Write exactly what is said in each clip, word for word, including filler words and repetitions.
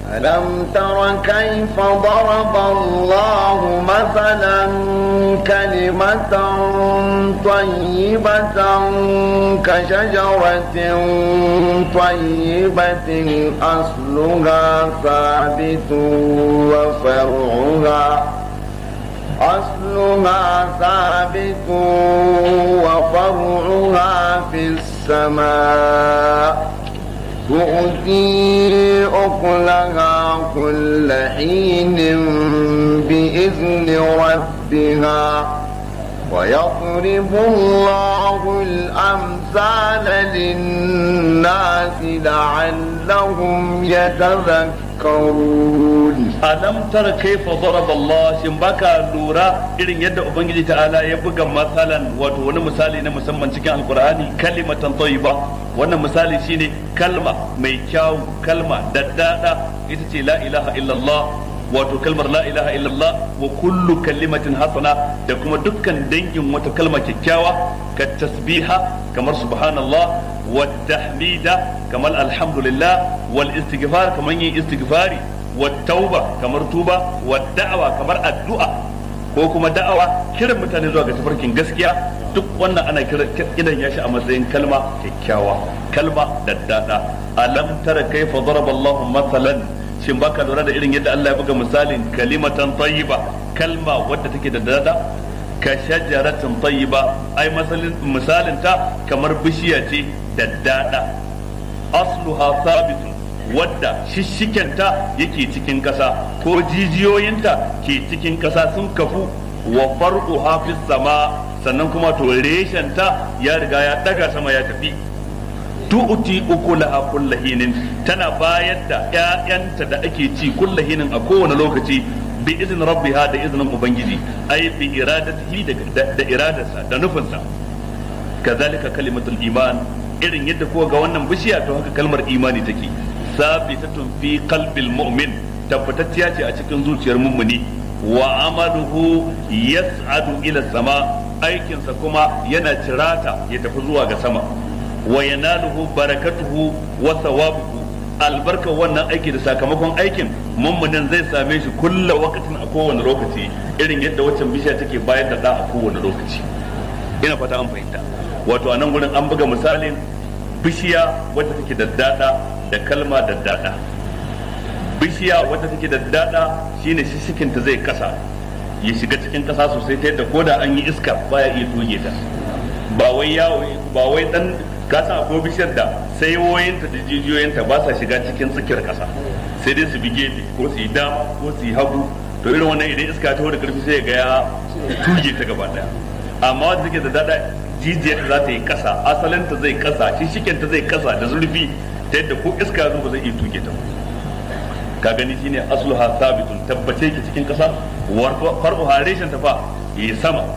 ألم تر كيف ضرب الله مثلا كلمة طيبة كشجرة طيبة أصلها ثابت وفرعها أصلها ثابت وفرعها في السماء تؤتي أكلها كل حين بإذن ربها ويضرب الله الأمثال للناس لعلهم يتذكرون. ألم تر كيف ضرب الله شنبكا لورا إذن يد أبنجي تعالى يبقى مثلا وتوانا مثالي نمسمى cikin القرآن كلمة طيبة وانا مثالي شيني كلمة ميكاو كلمة ددادا إتتي لا إله إلا الله wato kalmar la ilaha illallah wa kullu kalimatin hasana da kuma dukkan dangin wata kalma kyakkyawa ka tasbiha kamar subhanallah wa tahmida kamar alhamdulillah wal istighfar kamar yin istighfari wa tauba kamar tuba wa da'awa kamar addu'a ko kuma da'awa kiran mutane zuwa ga tafarkin gaskiya duk wannan ana kira idan ya shi a matsayin kalma kyakkyawa kalma daddada alam tara kaifa daraba Allahu mathalan shin baka lura da irin yadda Allah ya buga misalin kalimatan tayyiba kalma wadda take da dada ka shajaratin tayyiba ai misalin ta kamar bishiya ce da dada asluha sabitun wadda shishikenta yake cikin kasa ko jijiyoyinta ke cikin kasa sun kafu wa far'uha fis sama sannan kuma to reshenta ya riga ya daga sama ya tafi tu'ti ukulaha kullahinin tana bayar da ƴaƴanta da ake ci kullahinin a kowane lokaci bi izinin rabbiha da izinin ubangiji ai bi iradatihi da da iradarsa da nufinsa kazalika kalimatul iman irin yadda kuka ga wannan bishiya to haka kalmar imani take sabitatun fi qalbil mu'min tabbatacciya ce a cikin zuciyar mummuni wa amaluhu yas'adu ila sama aikinsa kuma yana cirata ya tafi zuwa ga sama wa yanaluhu barakatuhu wa thawabuhu albarka wannan aiki da sakamakon aikin mummunin zai same shi kulla wakatin a kowane lokaci irin yadda waccan bishiya take bayar da da a kowane lokaci ina fata an fahimta wato a nan gurin an buga misalin bishiya wadda take daddada da kalma daddada bishiya wadda take daddada shine shishikin ta zai kasa ya shiga cikin kasa sosai ta yadda koda an yi iska baya iya toge ta ba wai yawo ba wai dan ka san akwai bishiyar da sai woyinta da jijiyoyinta ba sa shiga cikin tsakiyar kasa sai dai su bi gefe ko su yi dama ko su yi hagu to irin wannan idan iska ta da karfi sai ga ya tuge ta gaba daya amma wanda take da dada jijiyar za ta yi kasa asalin ta zai kasa shishiken ta zai kasa da zurfi ta yadda ko iska zo ba zai iya tuge ta ka gani shine asluha sabitun tabbace ki cikin kasa far'uha reshen ta fa yi sama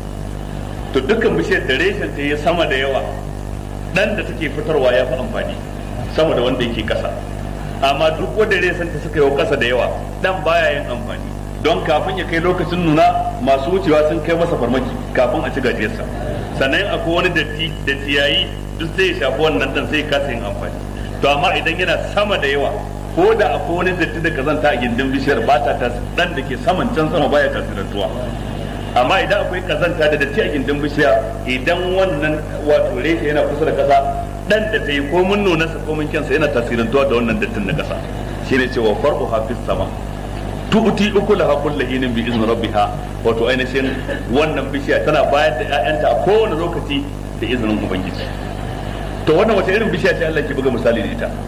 to dukkan bishiyar da reshen ta yi sama da yawa dan da take fitarwa ya fi amfani sama da wanda yake kasa amma duk wanda reshen ta suka yi kasa da yawa dan baya yin amfani don kafin ya kai lokacin nuna masu wucewa sun kai masa farmaki kafin a ci gajiyarsa sannan akwai wani datti da ciyayi duk sai ya shafi wannan dan sai ya kasa yin amfani to amma idan yana sama da yawa ko da akwai wani datti da kazanta a gindin bishiyar ba ta dan da ke saman can sama baya tasirantuwa amma idan akwai kazanta da datti a gindin bishiya idan wannan wato reshe yana kusa da kasa dan da ta yi ko mun nuna sa ko mun kyansa yana tasirantuwa da wannan dattin na kasa shine cewa far'u hafiz sama tu'ti ukulaha kullahinin bi izni rabbiha wato ainihin wannan bishiya tana bayar da ƴaƴanta a kowane lokaci da izinin ubangiji to wannan wata irin bishiya ce Allah ke buga misali da ita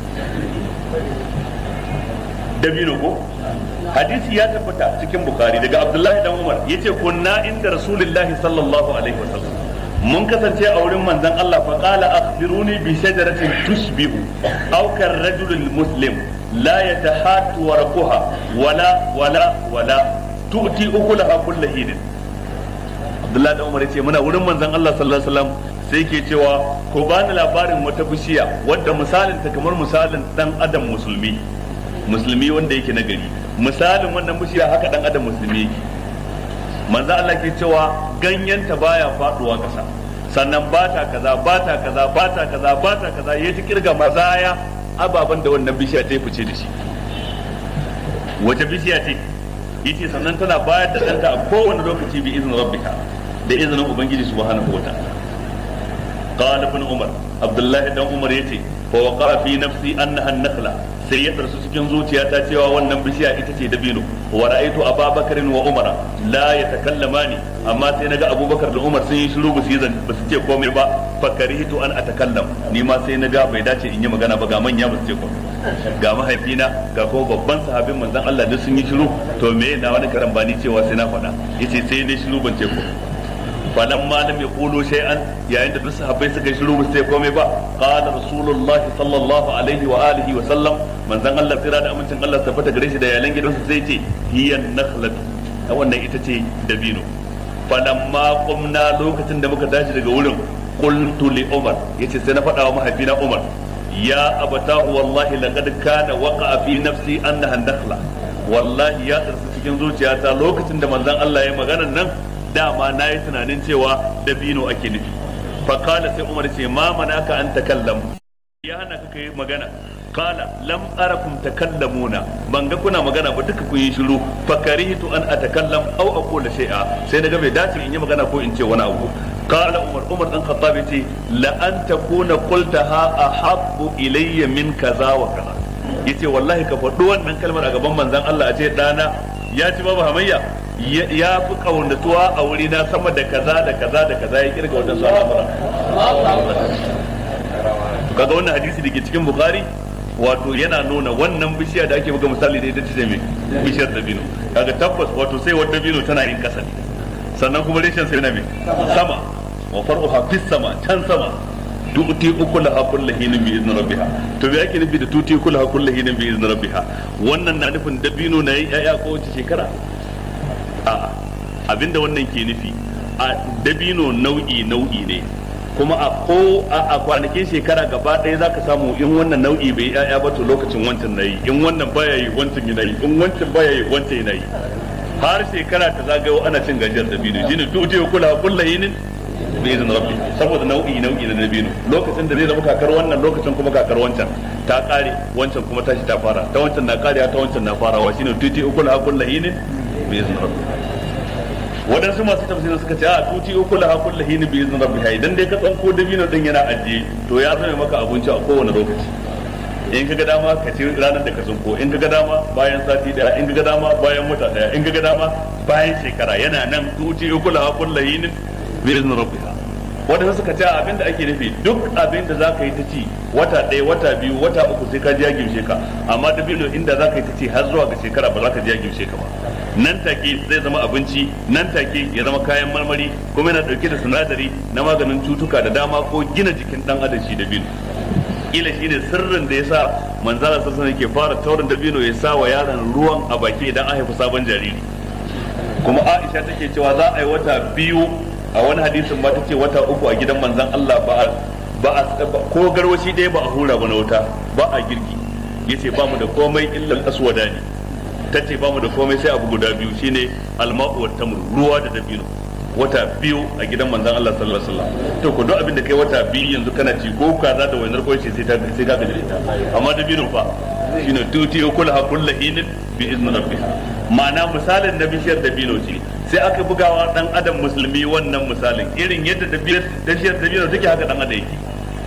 dabino ko hadisi ya tabbata cikin bukhari daga abdullahi dan umar yace kunna inda rasulullahi sallallahu alaihi wasallam mun kasance a wurin manzon Allah fa qala akhbiruni bi shajaratin tushbihu aw kar rajulil muslim la yatahatu warquha wala wala wala tu'ti ukulaha kullahin abdullahi dan umar yace muna wurin manzon Allah sallallahu alaihi wasallam sai ke cewa ko bani labarin wata bishiya wadda misalin ta kamar misalin dan adam musulmi musulmi wanda yake na gari misalin wannan bishiya haka dan adam musulmi yake manzo Allah ke cewa ganyenta baya faduwa kasa sannan bata kaza bata kaza bata kaza bata kaza yayi ta kirga mazaya ababan da wannan bishiya ta fice da shi wace bishiya ce yace sannan tana bayar da danta a kowane lokaci bi izinin rabbika da izinin ubangiji subhanahu wa ta'ala qala ibn umar abdullahi dan umar yace fa waqa fi nafsi annaha an-nakhla sai ya darsu cikin zuciyata cewa wannan bishiya ita ce dabino wa ra'aytu ababakar wa umara la yatakallamani amma sai naga abubakar da umar sun yi shiru ba su yi ba su ce komai ba fa karihtu an atakallam ni ma sai naga bai dace in yi magana ba ga manya ba su ce komai ga mahaifina ga kuma babban sahabin manzon Allah duk sun yi shiru to me na wani karambani cewa sai na faɗa yace sai dai shiru ban ce komai falan ma lam yaqulu shay'an yayin da duk sahabbai suka shiru ba sai komai ba qala rasulullah sallallahu alaihi wa alihi wa sallam manzon Allah tsira da amincin Allah tabbata gare shi da yalan gidansa sai ce hiya nakhlatu wannan ita ce dabino falan ma qumna lokacin da muka tashi daga wurin qultu li umar yace sai na faɗa wa mahaifina umar ya abatahu wallahi laqad kana waqa'a fi nafsi annaha nakhla wallahi ya tsarsu cikin zuciyata lokacin da manzon Allah ya magana nan dama na yi tunanin cewa dabino ake nufi fakala sai umar ce ma manaka an takallam ya hana ka yi magana kala lam arakum takallamuna ban ga kuna magana ba duka kun yi shiru fakarihtu an atakallam aw aqula shay'a sai daga bai dace in yi magana ko in ce wani abu kala umar umar dan khattab yace la an takuna qultaha ahabbu ilayya min kaza wa kaza yace wallahi ka faɗi wannan kalmar a gaban manzon Allah a ce dana ya ci babu hamayya ya fi kaunatuwa a wuri na sama da kaza da kaza da kaza ya kirga wajen al'amura kaga wannan hadisi da ke cikin bukhari wato yana nuna wannan bishiya da ake buga misali da ita ce mai bishiyar dabino kaga tabbas wato sai wadda dabino tana yin kasa ne sannan kuma reshen sai na mai sama wa far'uha fis sama can sama tuti ukulaha kullu hinin bi izni rabbiha to me ake nufi da tuti ukulaha kullu hinin bi izni rabbiha wannan na nufin dabino na yi yaya ko wace shekara a'a abinda wannan ke nufi a dabino nau'i nau'i ne kuma a ko a kwanakin shekara gaba ɗaya zaka samu in wannan nau'i bai yaya ba to lokacin wancan nayi in wannan baya yi wancan yana yi in wancan baya yi wancan yana yi har shekara ta zagayo ana cin gajiyar dabino shine tuti ukulaha kullu hinin bi izinin rabbi saboda nau'i nau'i na dabino lokacin da zai zama kakar wannan lokacin kuma kakar wancan ta kare wancan kuma tashi ta fara ta wancan na kare ta wancan na farawa shine tuti ukul hakul lahinin bi izinin rabbi wadansu masu tafsiri suka ce a tuti ukul hakul lahinin bi izinin rabbi idan dai ka tsanko dabino din yana ajiye to ya zama maka abinci a kowane lokaci in kaga dama ka ci ranar da ka tsinko in kaga dama bayan sati daya in kaga dama bayan wata daya in kaga dama bayan shekara yana nan tuti ukul hakul lahinin bi izinin rabbiha wadanda suka ce abinda ake nufi duk abinda zaka yi ta ci wata ɗaya wata biyu wata uku sai ka ji ya gimshe ka amma dabino inda zaka yi ta ci har zuwa ga shekara ba za ka ji ya gimshe ka ba nan take zai zama abinci nan take ya zama kayan marmari kuma yana dauke da sinadari na maganin cutuka da dama ko gina jikin dan adam shi dabino kila shine sirrin da yasa manzala sallallahu alaihi wasallam ke fara taurin dabino ya sa wa yaron ruwan a baki idan an haifa sabon jariri kuma Aisha take cewa za a yi wata biyu a wani hadisin ba ta ce wata uku a gidan manzan Allah ba ba ko garwashi ɗaya ba a hura ba na wuta ba a girki yace ba mu da komai illa aswadani tace ba mu da komai sai abu guda biyu shine alma'u wat tamr ruwa da dabino wata biyu a gidan manzan Allah sallallahu alaihi wasallam to ko duk abin da kai wata biyu yanzu kana ci ko kaza da wainar ko ce sai ta sai ka gaji ta amma dabino fa shine tuti ukul hakul lahinin bi izni rabbiha ma'ana misalin na bishiyar dabino ce sai aka bugawa dan adam musulmi wannan misalin irin yadda dabiyar bishiyar dabino take haka dan adam yake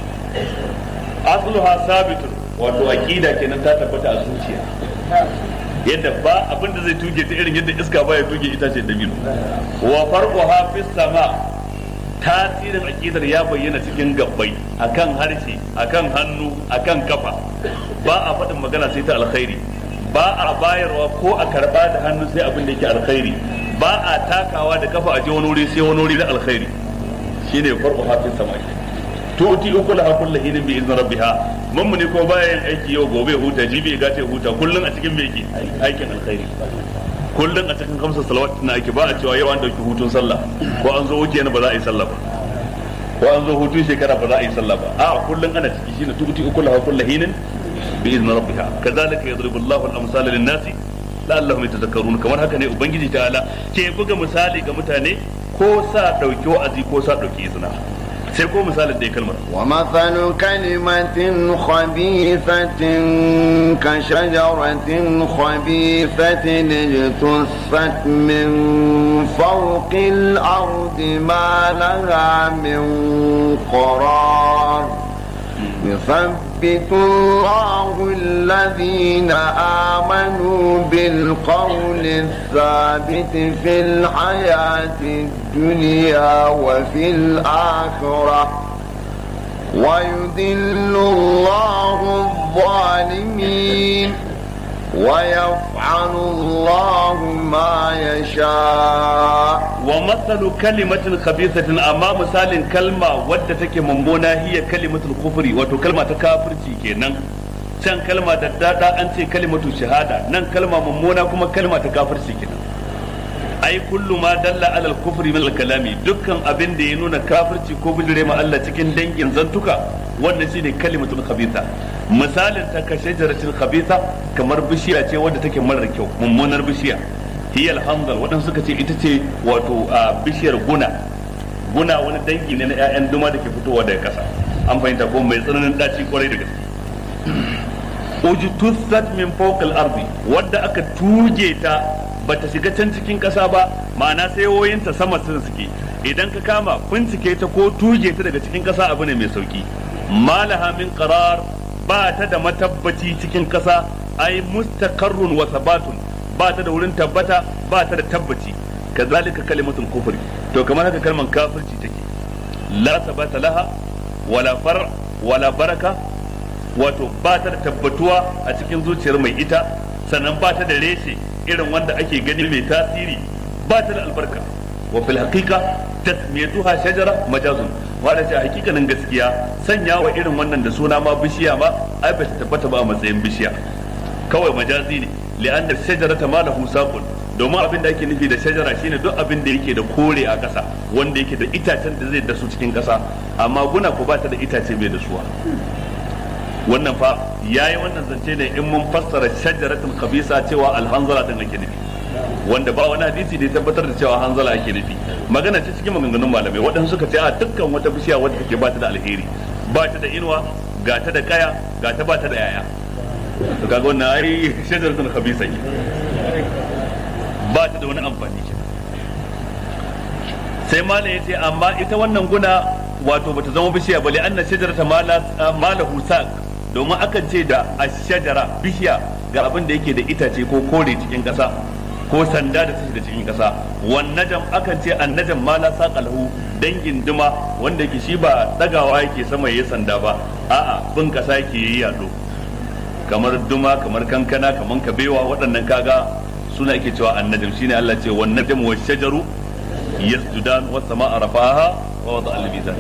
asluha sabitun wato aqida kenan ta tabbata a zuciya yadda ba abin da zai tuge ta irin yadda iska ba ya tuge ita ce dabino wa farquha fis sama tasirin aqidar ya bayyana cikin gabbai akan harshe akan hannu akan kafa ba a faɗin magana sai ta alkhairi ba a bayarwa ko a karba da hannu sai abin da yake alkhairi ba a takawa da kafa a je wani wuri sai wani wuri da alkhairi shine farko hafin sama tuti ukula ha kullu hinin bi izni rabbiha mammu ne ko baya yin aiki yau gobe huta jibi ga ta huta kullun a cikin me yake aikin alkhairi kullun a cikin kamsa salawat na ake ba a cewa yau an dauki hutun sallah ko an zo wuce ba za a yi sallah ba ko an zo hutun shekara ba za a yi sallah ba a kullun ana ciki shine tuti ukula ha kullu hinin بإذن ربها كذلك يضرب الله الأمثال للناس لعلهم يتذكرون kamar haka ne ubangiji ta'ala ke buga misali ga mutane ko sa dauki wa'azi ko sa dauki izina sai ko misalin da ya kalmar wa mathalu kalimatin khabithatin ka shajaratin khabithatin ijtussat min fawqil ardi ma laha min qarar يثبت الله الذين آمنوا بالقول الثابت في الحياة الدنيا وفي الآخرة ويذل الله الظالمين ويفعل الله ما يشاء. ومثل كلمة خبيثة أما مثال كلمة ودتك ممبونا هي كلمة الكفر وتو كلمة كافر kenan can kalma da dada an ce kalimatu shahada nan kalma mummuna kuma kalma ta kafirci kenan ai kullu ma dalla ala al-kufri min al-kalami dukkan abin da ya nuna kafirci ko bijire ma Allah cikin dangin zantuka wannan shine kalimatul khabitha misalin ta ka shajaratul khabitha kamar bishiya ce wadda take marar kyau mummunar bishiya hiya al-hanzal wadan suka ce ita ce wato bishiyar guna guna wani dangi ne na ƴaƴan duma da ke fitowa daga kasa an fahimta ko mai tsananin daci kwarai da gaske ujtussat min fawqil ardi wadda aka tuje ta bata shiga can cikin kasa ba ma'ana sai woyinta sama sun suke idan ka kama bincike ta ko tuje ta daga cikin kasa abu ne mai sauki malaha min qarar ba ta da matabbaci cikin kasa ai mustaqarrun wa sabatun ba ta da wurin tabbata ba ta da tabbaci kazalika kalimatul kufri to kamar haka kalman kafirci take la sabata laha wala far wala baraka wato ba ta da tabbatuwa a cikin zuciyar mai ita sannan ba ta da reshe irin wanda ake gani mai tasiri ba ta da albarka wa fil haqiqa tasmiyatuha shajara majazun wanda ce hakikanin gaskiya sanya wa irin wannan da suna ma bishiya ma ai ba ta tabbata ba a matsayin bishiya kawai majazi ne li'anna shajarata ma lahu saqun domin abin da ake nufi da shajara shine duk abin da yake da kore a ƙasa wanda yake da itacen da zai dasu cikin ƙasa amma guna ko ba ta da itace mai dasuwa wannan fa yayi wannan zance ne in mun fassara shajaratul khabisa cewa alhanzala din ake nufi wanda ba wani hadisi da ya tabbatar da cewa hanzala ake nufi magana ce cikin maganganun malamai waɗansu suka ce a dukkan wata bishiya wadda take ba ta da alheri ba ta da inuwa ga ta da kaya ga ta ba ta da yaya to kaga wannan ai shajaratul khabisa ne ba ta da wani amfani kenan sai malai yace amma ita wannan guna wato bata zama bishiya bale anna shajarata malahu saq domin akan ce da ashajara bishiya ga abin da yake da itace ko kore cikin kasa ko sanda da take da cikin kasa wan najam akan ce an najam ma la saqalahu dangin duma wanda yake shi ba dagawa yake sama yayi sanda ba a'a bin kasa yake yi yado kamar duma kamar kankana kamar kabewa waɗannan kaga suna yake cewa an najam shine Allah ce wan najam wash shajaru yasjudan was samaa rafaha wa wada al-mizan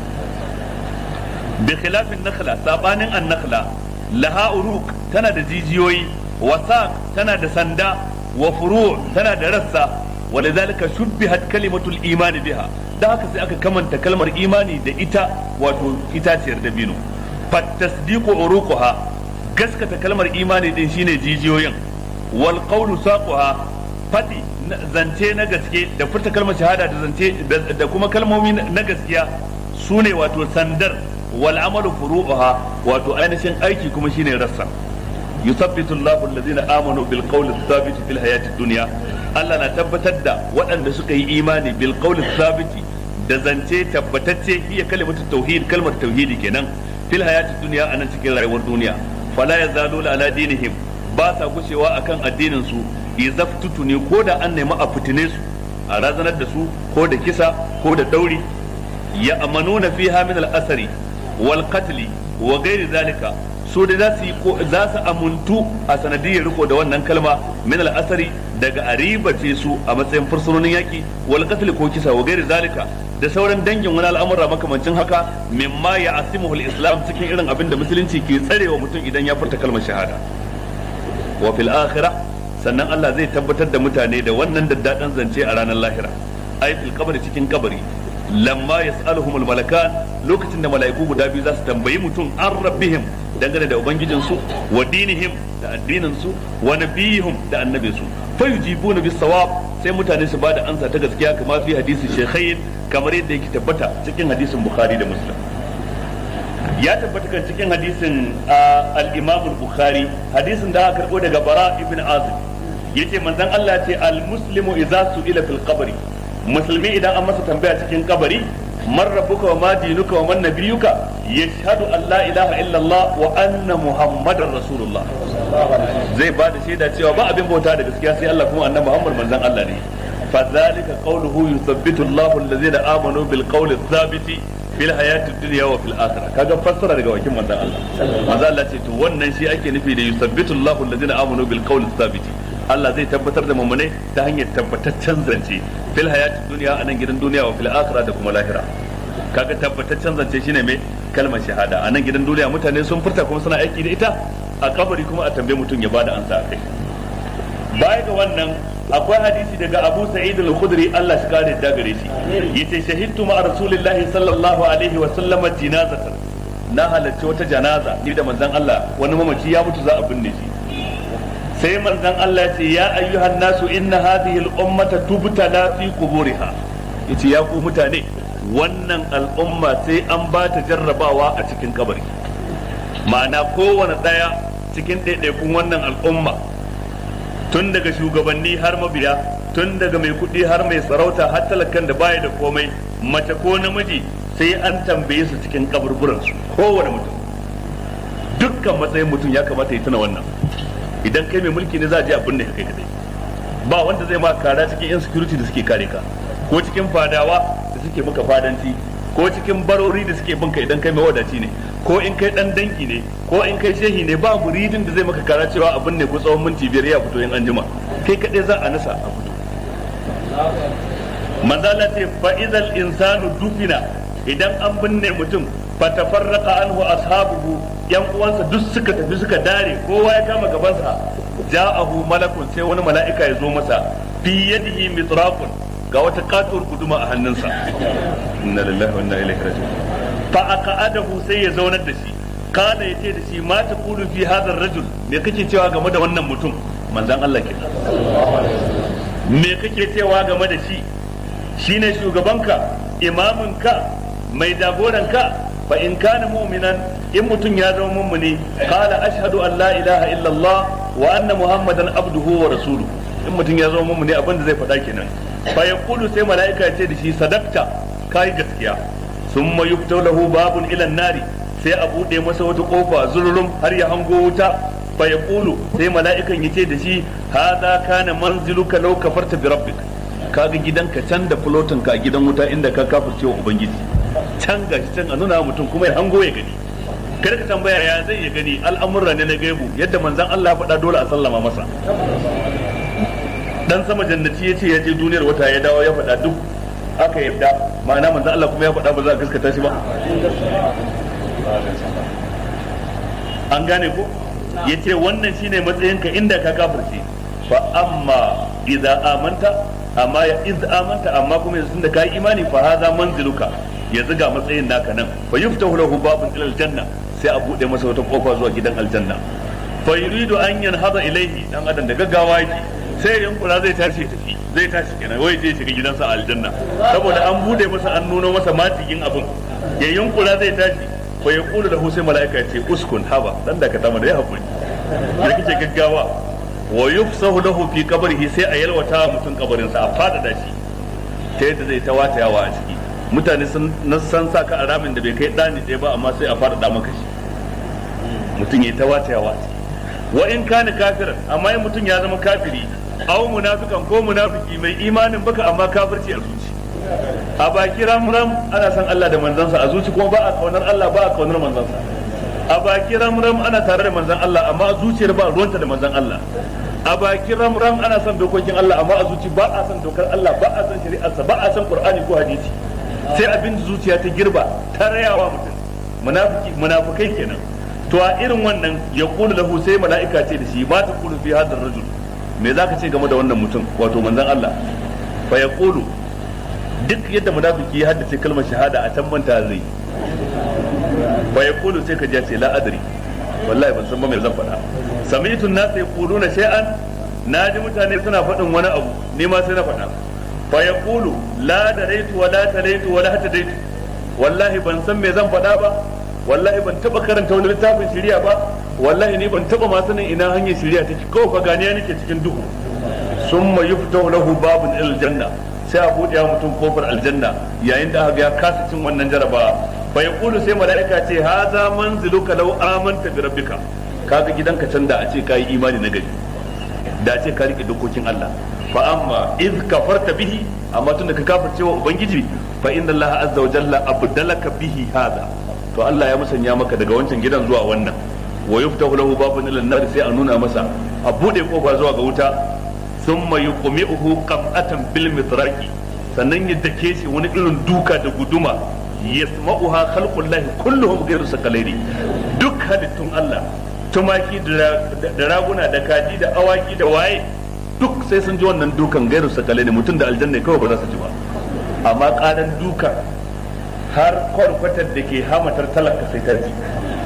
bi khilafin nakhla sabanin an-nakhla laha uruq tana da jijiyoyi wasaq tana da sanda wa furu' tana da rassa walidhalika shubbihat kalimatul iman biha da haka sai aka kamanta kalmar imani da ita wato itaciyar dabino fat tasdiqu uruquha gaskata kalmar imani din shine jijiyoyin wal qawlu saquha fadi zance na gaske da furta kalmar shahada da zance da kuma kalmomi na gaskiya sune wato sandar wal amalu furu'uha wato ainihin aiki kuma shine rassa yusabbitu Allahu allazina amanu bil qawli thabit fil hayati dunya Allah na tabbatar da waɗanda suka yi imani bil qawli thabit da zance tabbatacce iya kalimatu tauhid kalmar tauhidi kenan fil hayati dunya anan cikin rayuwar duniya fala yazaluna ala dinihim ba sa gushewa akan addinin su izaftutu ne ko da an nemi a fitine su a razanar da su ko da kisa ko da dauri ya amanuna fiha min al-asari wal qatl wa ghairi zalika su da za su za su amuntu a sanadiyar riko da wannan kalma min al-asari daga aribace su a matsayin fursunonin yaki wal qatl ko kisa wa ghairi zalika da sauran dangin wani al'amura makamancin haka mimma ya asimuhu al-islam cikin irin abin da musulunci ke tsarewa mutum idan ya furta kalmar shahada wa fil akhirah sannan Allah zai tabbatar da mutane da wannan daddadan zance a ranar lahira ai fil qabri cikin kabari lamma yas'aluhumul malakan lokacin da mala'iku guda biyu za su tambayi mutum an rabbihim dangane da ubangijin su wa dinihim da addinin su wa nabiyihim da annabin su fa yujibuna bis sawab sai mutane su bada ansa ta gaskiya kamar fi hadisi shaykhain kamar yadda yake tabbata cikin hadisin Bukhari da Muslim. Ya tabbata kan cikin hadisin al-Imam al-Bukhari, hadisin da aka karbo daga Bara ibn Azib, yace manzon Allah ce al-muslimu idza su'ila fil qabri, musulmi idan an masa tambaya cikin kabari, man rabbuka wa ma dinuka wa man nabiyuka, yashhadu an la ilaha illa Allah wa anna muhammadar rasulullah, zai bada shaida cewa ba abin bauta da gaskiya sai Allah kuma annabi Muhammad manzon Allah ne. fa zalika qawluhu yuthabbitu Allahu alladhina amanu bil qawli thabiti fil hayatid dunya wa fil akhirah. Kaga fassara daga wakin manzon Allah. Manzon Allah ce to wannan shi ake nufi da yuthabbitu Allahu alladhina amanu bil qawli thabiti. Allah zai tabbatar da mummune ta hanyar tabbataccen zance fil hayatid dunya a nan gidan duniya wa fil akhirah da kuma lahira. Kaga tabbataccen zance shine mai kalmar shahada a nan gidan duniya mutane sun furta kuma suna aiki da ita, a kabari kuma a tambaye mutum ya bada ansa a kai. Baya ga wannan akwai hadisi daga Abu Sa'id al-Khudri Allah shi kare da gare shi, yace shahidtu ma Rasulillahi sallallahu alaihi wa sallama janazatan, na halarci wata janaza ni da manzon Allah, wani mamaci ya mutu za a binne shi. Sai manzon Allah ce ya ayyuhan nasu inna hadhihi al-ummata tubtala fi quburiha, yace ya ku mutane wannan al'umma sai an ba ta jarrabawa a cikin kabari. Ma'ana kowane daya cikin ɗaiɗaikun wannan al'umma, tun daga shugabanni har mabiya, tun daga mai kuɗi har mai sarauta har talakan da baya da komai, mace ko namiji, sai an tambaye su cikin kaburburansu kowane mutum. Dukkan matsayin mutum ya kamata ya tuna wannan. Idan kai mai mulki ne za a je abin da kai kadai, ba wanda zai ma kara cikin insecurity da suke kare ka, ko cikin fadawa da suke maka fadanci, ko cikin barori da suke binka idan kai mai wadaci ne, ko in kai dan danki ne, ko in kai shehi ne, ba muridin da zai maka kara cewa abin ne ko tsawon minti biyar ya fito in anjima, kai kadai za a nasa a fito. Manzala ce fa idal insanu dufina, idan an binne mutum fa tafarraqa anhu ashabuhu, yan uwansa duk suka tafi suka dare, kowa ya kama gabansa, ja'ahu malakun, sai wani mala'ika ya zo masa, fi yadihi mitraqun, ga wata katuwar guduma a hannunsa. Inna lillahi wa inna ilaihi raji'un. Fa aqa'adahu, sai ya zaunar da shi, kana yace da shi ma taqulu fi hadha ar-rajul, me kake cewa game da wannan mutum? Manzon Allah ke. Me kake cewa game da shi? Shine shugabanka, imaminka, mai jagoranka. Fa in kana mu'minan, in mutum ya zama mummuni, qala ashhadu an la ilaha illa Allah wa anna muhammadan abduhu wa rasuluhu. In mutum ya zama mummuni abin da zai faɗa kenan. Fa yaqulu, sai mala'ika ya ce da shi sadaqta, kai gaskiya. Summa yuftahu lahu babun ila an-nari, sai a bude masa wata kofa zulurum har ya hango wuta. Fa yaqulu, sai mala'ikan ya ce da shi hadha kana manziluka law kafarta bi rabbik. Kaga gidanka can da fulotinka a gidan wuta inda ka kafirce wa ubangiji. Can gashi can a nuna mutum kuma ya hango ya gani. Kar ka tambaya ya zai ya gani, al'amurra ne na gaibu, yadda manzon Allah ya faɗa dole a sallama masa. Dan sama jannati ya ce ya je duniyar wata ya dawo ya faɗa duk aka yadda, ma'ana manzon Allah kuma ya faɗa ba za a gaskata shi ba. An gane ko? Ya ce wannan shine matsayinka inda ka kafirce. Fa amma idza amanta, amma ya iz amanta, amma kuma yanzu da kai imani, fa hadha manziluka, yanzu ga matsayin naka nan. Fa yuftahu lahu babun ila aljanna, sai a bude masa wata kofa zuwa gidan aljanna. Fa yuridu an yanhada ilayhi, dan adam da gaggawa yake, sai yankura zai tashi tafi, zai tashi kenan wai zai shiga gidansa a aljanna, saboda an bude masa, an nuno masa matikin abin, ya yankura zai tashi. Fa yaqulu lahu, sai mala'ika ya ce uskun haba, dan da ka tama da ya hakuri, ya kike gaggawa. Wa yufsahu lahu fi qabrihi, sai a yalwata mutum kabarinsa, a fadada shi ta yadda zai ta watayawa a ciki. Mutane sun san sa ka a ramin da bai kai dani ɗaya ba, amma sai a fadada maka shi, mutum ya ta watayawa a ciki. Wa in kana kafiran, amma in mutum ya zama kafiri, aw munafikan ko munafiki mai imanin baka amma kafirci a zuci. A baki ramram ana san Allah da manzansa, a zuci kuma ba a kaunar Allah, ba a kaunar manzansa. A baki ramram ana tare da manzan Allah, amma a zuciyar ba ruwanta da manzan Allah. A baki ramram ana son dokokin Allah, amma a zuci ba a son dokar Allah, ba a son shari'arsa, ba a son Qur'ani ko hadisi. Sai abin da zuciya ta girba, ta rayawa mutum. Munafiki munafikai kenan. To a irin wannan ya kulu lahu, sai mala'ika ce da shi ma ta kulu fi hadar rajul, me zaka ce game da wannan mutum, wato manzon Allah. Fa ya kulu, duk yadda munafiki ya haddace kalmar shahada a can manta zai. Fa ya kulu, sai ka ji ce la adri, wallahi ban san ba me zan faɗa. Sami'tu an-nas yaquluna shay'an naji mutane suna faɗin wani abu ni ma sai na faɗa fa yaqulu la daraitu wa la talaitu wa la hadaitu wallahi ban san me zan faɗa ba wallahi ban taba karanta wani littafin shari'a ba wallahi ni ban taba ma sanin ina hanyar shari'a take kawai fa ganiya nake cikin duhu summa yuftahu lahu babun ilal janna sai a buɗe wa mutum kofar aljanna yayin da aka ga ya kasa cin wannan jaraba fa yaqulu sai malaika ce haza manziluka law amanta bi rabbika kaga gidanka can da a ce kai imani na gari da a ce ka rike dokokin Allah fa amma iz kafarta bihi amma tunda ka kafirce wa ubangiji fa inna Allah azza wa jalla abdalaka bihi hada to Allah ya musanya maka daga wancan gidan zuwa wannan wa yuftahu lahu babun ila an-nar sai a nuna masa a bude kofa zuwa ga wuta thumma yuqmi'uhu qam'atan bil mitraqi sannan ya dake shi wani irin duka da guduma yasma'uha khalqullahi kulluhum ghayru sakalaini duk halittun Allah tumaki da raguna da kaji da awaki da waye duk sai sun ji wannan dukan ghayru sakalaini mutum da aljanna kawai ba za su ji ba amma karan duka har kwarkwatar da ke hamatar talaka sai ta ji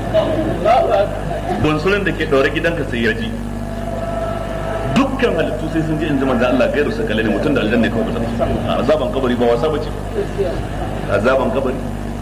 bunsurin da ke ɗaure gidanka sai ya ji dukkan halittu sai sun ji in ji manzan Allah gairu sakale ne mutum da aljanna kawai ba azaban kabari ba wasa bace azaban kabari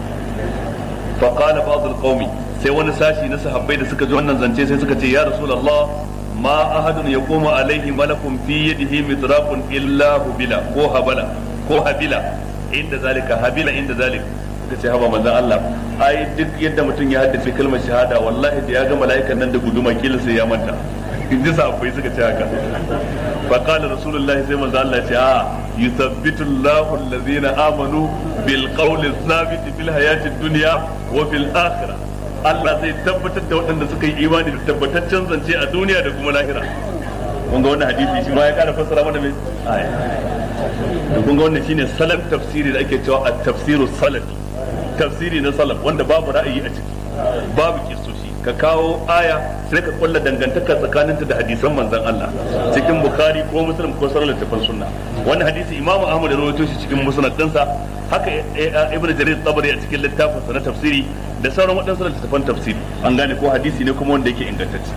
fa qala ba'd al-qaumi sai wani sashi na sahabbai da suka ji wannan zance sai suka ce ya rasulullah ma ahadun yaqumu alaihi malakun fi yadihi mitraqun illa hubila ko habala ko habila inda zalika habila inda zalika suka ce haba manzon Allah ai duk yadda mutum ya haddace kalmar shahada wallahi da ya ga mala'ikan nan da guduma kila sai ya manta inji sahabbai suka ce haka fa qala rasulullahi sai manzon Allah ya ce a yuthabbitu Allahu alladhina amanu bil qawli thabit fil hayati dunya wa fil akhirah Allah zai tabbatar da waɗanda suka yi imani da tabbataccen zance a duniya da kuma lahira kun ga wannan hadisi shi ma ya kara fassara mana mai aya kun ga wannan shine salaf tafsiri da ake cewa at-tafsiru salafi tafsiri na salaf wanda babu ra'ayi a ciki babu kisoshi ka kawo aya sai ka kulla dangantaka tsakaninta da hadisan manzon Allah cikin bukhari ko muslim ko sauran littafan sunna wannan hadisi imam ahmad ya rawaito shi cikin musnad dinsa haka ibn jarir tabari a cikin littafin sa na tafsiri da sauran waɗansu littafan tafsiri an gane ko hadisi ne kuma wanda yake ingantacce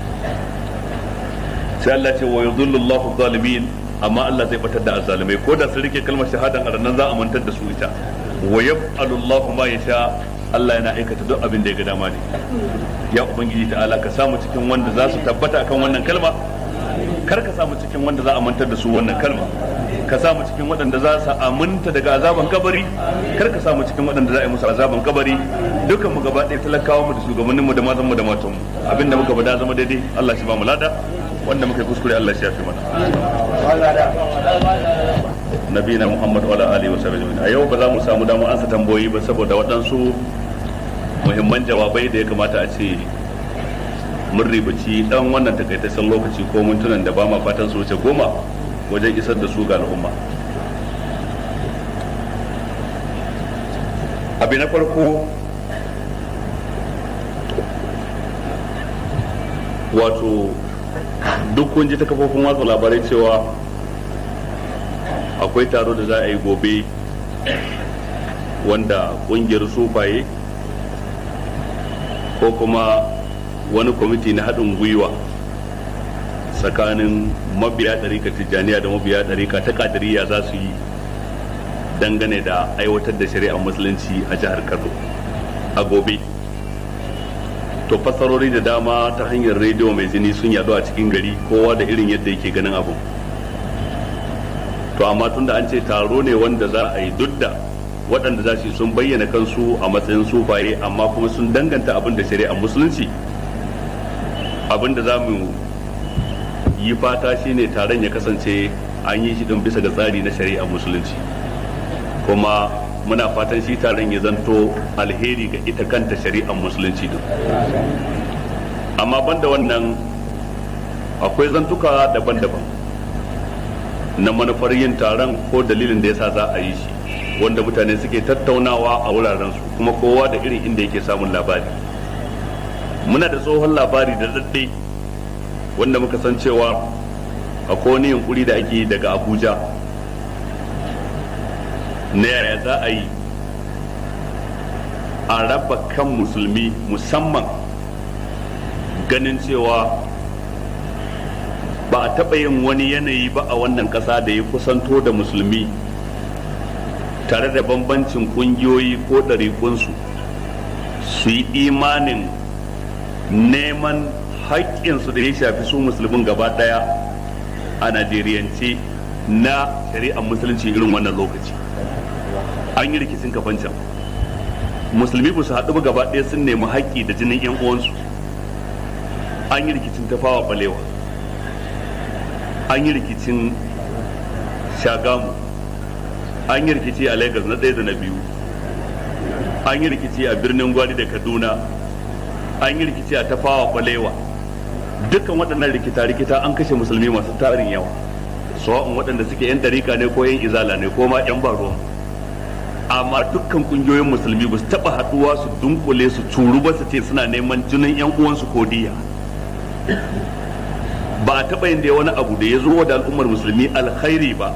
sai Allah ce wa yudhillu Allahu zalimin amma Allah zai batar da azzalimai ko da sun rike kalmar shahadan a nan za a mantar da su ita wa yaf'alu Allahu ma yasha Allah yana aikata duk abin da ya ga dama ne ya ubangiji ta'ala ka samu cikin wanda za su tabbata akan wannan kalma kar ka samu cikin wanda za a mantar da su wannan kalma ka samu cikin waɗanda za su aminta daga azaban kabari kar ka samu cikin waɗanda za a yi musu azaban kabari dukan mu gaba ɗaya talakawa mu da shugabannin mu da mazan mu da matan mu abinda muka bada zama daidai Allah shi ba mu lada wanda muka yi kuskure Allah shi ya fi mana nabiyina Muhammad wa ala alihi wa sahbihi a yau ba za mu samu damar ansa tambayoyi ba saboda waɗansu muhimman jawabai da ya kamata a ce mun ribaci dan wannan takaitaccen lokaci ko mintunan da ba ma fatan su wuce goma wajen isar da su ga al'umma. Abin na farko wato duk kun ji ta kafofin watsa labarai cewa akwai taro da za a yi gobe wanda kungiyar sufaye ko kuma wani kwamiti na haɗin gwiwa tsakanin mabiya ɗarika tijjaniya da mabiya ɗarika ta kadiriya za su yi dangane da aiwatar da shari'ar musulunci a jihar Kano a gobe. To fassarori da dama ta hanyar rediyo mai jini sun yaɗu a cikin gari kowa da irin yadda yake ganin abu. To amma tunda an ce taro ne wanda za a yi duk da waɗanda za su sun bayyana kansu a matsayin sufaye amma kuma sun danganta abin da shari'ar musulunci, abin da za mu yi fata shine taron ya kasance an yi shi din bisa ga tsari na shari'ar musulunci, kuma muna fatan shi taron ya zanto alheri ga ita kanta shari'ar musulunci din. Amma banda wannan akwai zantuka daban-daban na manufar yin taron ko dalilin da yasa za a yi shi, wanda mutane suke tattaunawa a wurarensu kuma kowa da irin inda yake samun labari. Muna da tsohon labari da daɗe wanda muka san cewa akwai wani yunkuri da ake daga Abuja na yaya za a yi a raba kan musulmi, musamman ganin cewa ba a taɓa yin wani yanayi ba a wannan ƙasa da ya kusanto da musulmi tare da bambancin ƙungiyoyi ko ɗariƙunsu su yi imanin neman haƙƙinsu da ya shafi su musulmin gaba ɗaya a najeriyance na shari'ar musulunci irin wannan lokaci. An yi rikicin kafancan musulmi ba su haɗu ba gaba ɗaya sun nemi haƙƙi da jinin 'yan uwansu. An yi rikicin tafawa balewa, an yi rikicin shagamu, an yi rikici a Lagos na ɗaya da na biyu, an yi rikici a birnin Gwari da Kaduna, an yi rikici a tafawa balewa. Dukkan waɗannan rikita-rikita an kashe musulmi masu tarin yawa, sawa'un waɗanda suke 'yan ɗarika ne ko 'yan izala ne ko ma 'yan baro. Amma dukkan kungiyoyin musulmi ba su taɓa haɗuwa su dunkule su turu ba su ce suna neman jinin 'yan uwansu ko diya. Ba a taɓa yin da wani abu da ya zo da al'ummar musulmi alkhairi ba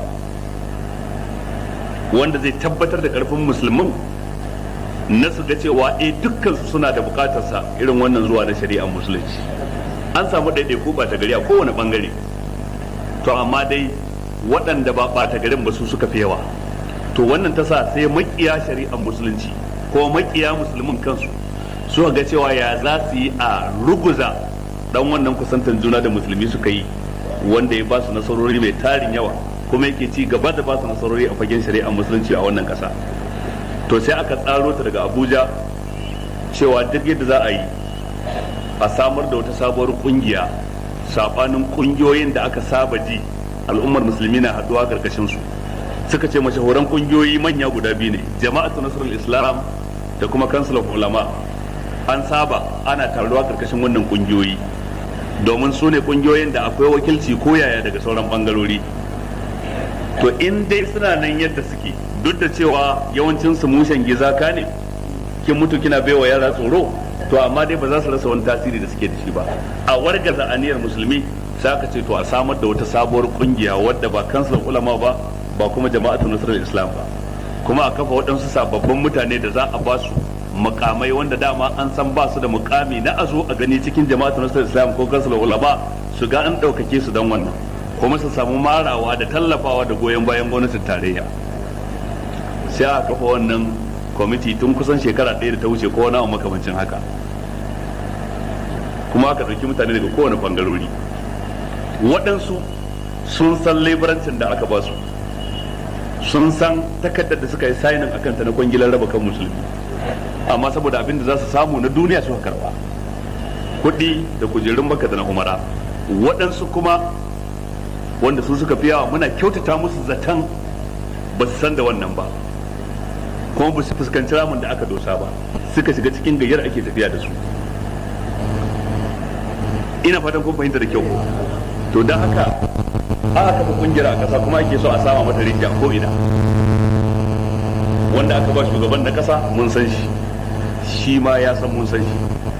wanda zai tabbatar da ƙarfin musulmin na su ga cewa eh dukkan su suna da buƙatarsa irin wannan zuwa na shari'ar musulunci. An samu ɗaiɗaiku ba ta gari a kowane ɓangare, to amma dai waɗanda ba ɓata garin ba su suka fi yawa. To wannan ta sa sai makiya shari'ar musulunci ko makiya musulmin kansu suka ga cewa ya za su yi a ruguza dan wannan kusantar juna da musulmi suka yi, wanda ya ba su nasarori mai tarin yawa kuma yake ci gaba da ba su nasarori a fagen shari'ar musulunci a wannan kasa. To sai aka tsaro ta daga Abuja cewa duk yadda za a yi a samar da wata sabuwar kungiya sabanin kungiyoyin da aka saba ji al'ummar musulmi na haduwa karkashin su. Suka ce mashahuran kungiyoyi manya guda biyu ne, Jama'atu Nasrul Islam da kuma Council of Ulama. An saba ana taruwa karkashin wannan kungiyoyi domin su ne kungiyoyin da akwai wakilci ko yaya daga sauran bangarori. To in dai suna nan yadda suke, duk da cewa yawancin su mushen gizaka ne, kin mutu kina baiwa yara tsoro, to amma dai ba za su rasa wani tasiri da suke da shi ba. A wargaza aniyar musulmi sai aka ce to a samar da wata sabuwar kungiya wadda ba Council of Ulama ba ba kuma Jama'atu Nasrul Islam ba, kuma a kafa waɗansu sababbin mutane da za a ba su mukamai wanda dama an san ba su da mukami na azo a gani cikin Jama'atu Nasrul Islam ko Council of Ulama, su ga an ɗaukake su don wannan, kuma su samu marawa da tallafawa da goyon bayan gwamnatin tarayya. Sai a kafa wannan kwamiti tun kusan shekara ɗaya da ta wuce ko wani abu makamancin haka, kuma aka ɗauki mutane daga kowane bangarori. Waɗansu sun san leburancin da aka ba su, sun san takardar da suka yi sainin akan ta na kwangilar raba kan musulmi, amma saboda abin da za su samu na duniya suka karba kuɗi da kujerun Makka da na Umara. Waɗansu kuma wanda su suka fi yawa muna kyautata musu zaton ba su san da wannan ba, kuma ba su fuskanci ramin da aka dosa ba, suka shiga cikin gayyar ake tafiya da su. Ina fatan kun fahimta da kyau. To don haka aka kafa kungiyar a kasa kuma ake so a sama mata rijiya ko ina. Wanda aka ba shugaban na kasa mun san shi, shi ma ya san mun san shi.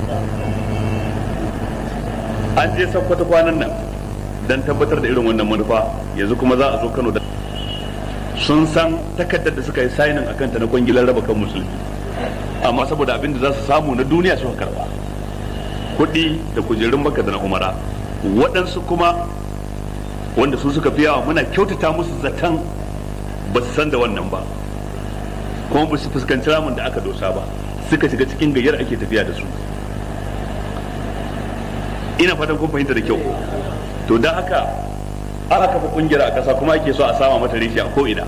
An je Sokoto kwanan nan don tabbatar da irin wannan manufa, yanzu kuma za a zo Kano da sun san takardar da suka yi sainin akan ta na kwangilar raba kan musulmi, amma saboda abin da za su samu na duniya suka karba kuɗi da kujerun Makka da na Umara. Waɗansu kuma wanda su suka fi yawa muna kyautata musu zaton ba su san da wannan ba, kuma ba su fuskanci ramin da aka dosa ba, suka shiga cikin gayyar ake tafiya da su. Ina fatan kun fahimta da kyau. To don haka aka kafa kungiyar a ƙasa kuma ake so a sama mata rishi a ko'ina.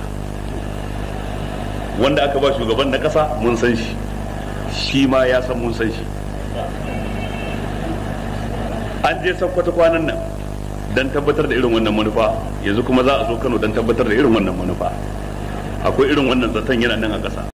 Wanda aka ba shugaban na ƙasa mun san shi, shi ma ya san mun san shi. An je Sokoto kwanan nan don tabbatar da irin wannan manufa, yanzu kuma za a zo Kano don tabbatar da irin wannan manufa. Akwai irin wannan zaton yana nan a ƙasa.